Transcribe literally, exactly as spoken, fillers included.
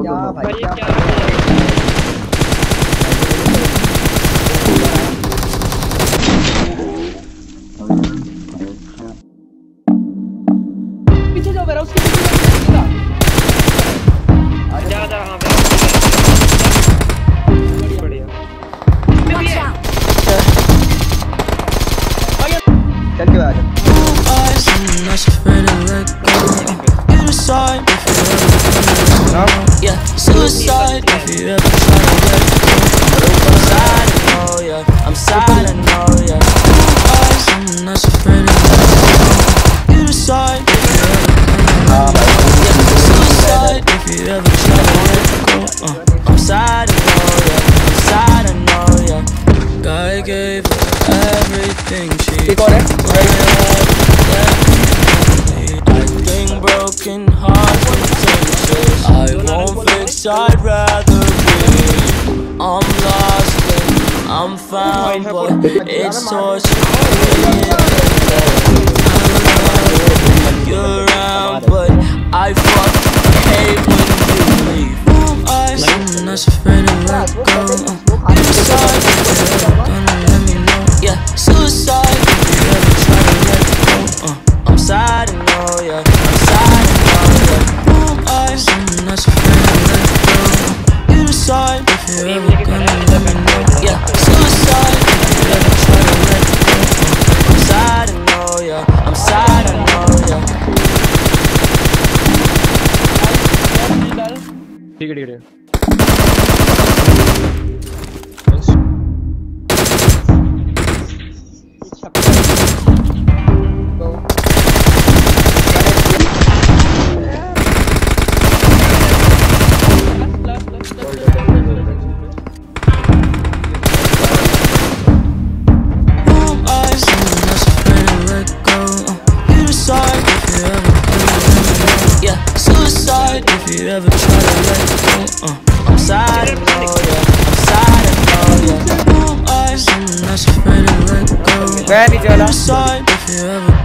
क्या भाई भाई ये क्या क्या भाई पीछे जाओ मेरा उसके पीछे जाओ जा जा हां बढ़िया बढ़िया चल के आ जा Yeah, suicide if you ever try to let go. I'm sad, I know, yeah. I'm sad, I know, yeah. I'm not afraid of let go. You decide if you ever come around. Yeah, suicide if you ever try to let go. Uh, I'm sad, I know, yeah. I'm sad, I know, yeah. God gave her everything she could. Broken heart potentials I won't fix, I'd rather be I'm lost and I'm found, but it's torture. You're around, but I fucking hate when you leave. I'm not afraid to let go. You decide if you're gonna let me know. Yeah, suicide if you ever try to let go. uh, I'm sad, I know, yeah. I'm sad, I know, yeah. I'm not afraid to let go. You decide if you're ever gonna let me know. Yeah, suicide if you ever try to let go. uh, I'm sad, I know, yeah. I'm sad, I know, yeah. ठीक है ठीक है If you ever try to let go, uh, I'm sad, I know, yeah. I'm sad, I know, yeah. I'm not afraid to let go. You decide if you ever